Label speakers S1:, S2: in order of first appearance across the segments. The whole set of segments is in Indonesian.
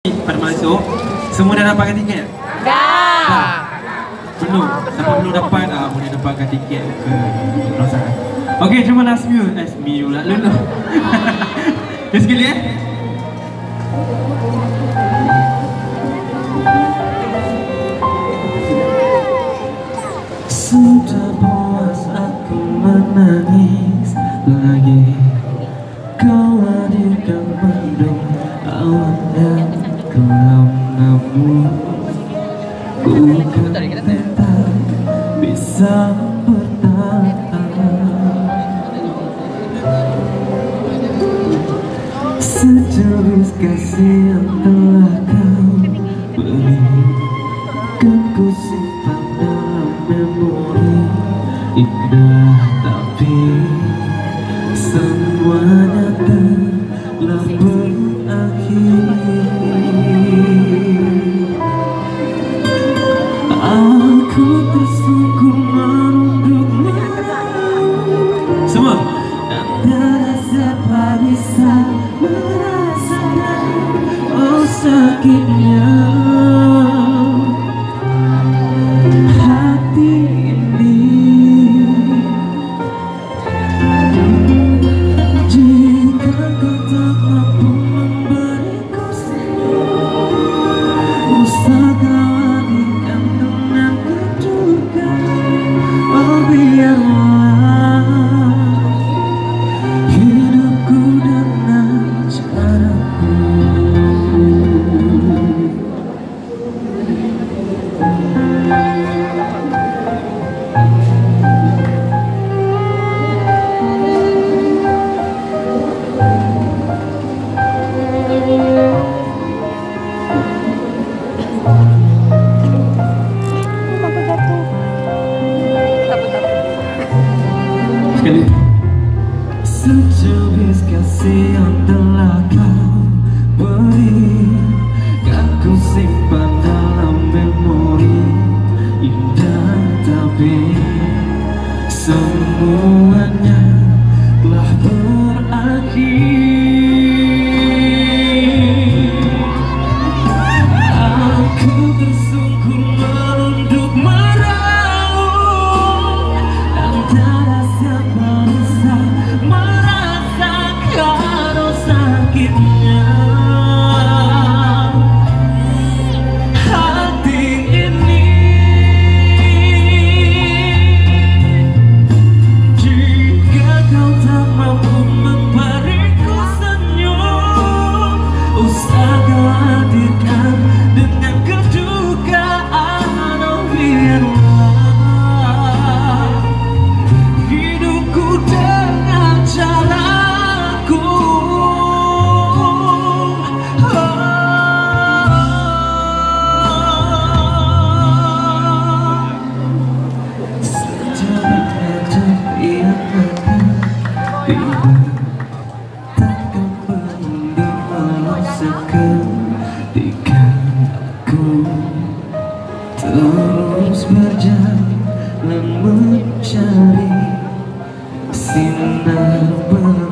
S1: pada masuk, semua dah dapatkan tiket?
S2: Dah.
S1: Belum. Siapa belum dapat, boleh dapatkan tiket ke pelaksanaan. Okey, cuma last meal pula Lulu. Terus sekali Sudah puas aku menangis lagi. Kau hadirkan mendung awan dan kelam, namun ku kan tetap bisa bertahan. Sejenis kasih yang telah kau berikan, ku simpan dalam memori indah, tapi semuanya telah berakhir. Aku tersungkur merundukmu semua, dan tak siapa bisa merasakan oh sakitnya hati ini. Jika kau tak mampu memberiku senyum, usah kau alihkan dengan kedukaan. Oh biarlah hidupku dengan caraku. Sekali. Sejenis kasih yang telah kau beri, kan ku simpan dalam memori indah, tapi semuanya telah berakhir. Aku tersungkur merunduk meraung, dan tak siapa bisa merasakan oh sakitnya hati ini. Jika kau tak mampu memberiku senyum, usah kau hadirkan dengan kedukaan. Oh biarlah hidupku dengan caraku. Sejak ada yang akan tiba, takkan pernah merasakan ketika aku terus berjalan mencari sinar baru.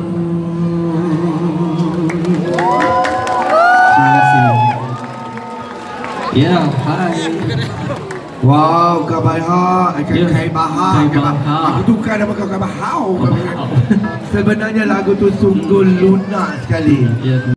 S1: Terima kasih. Ya, hai.
S3: Wow, Kabaha, Kabaha. Aku tukar nama kau Kabahau. Sebenarnya lagu tu sungguh lunak sekali.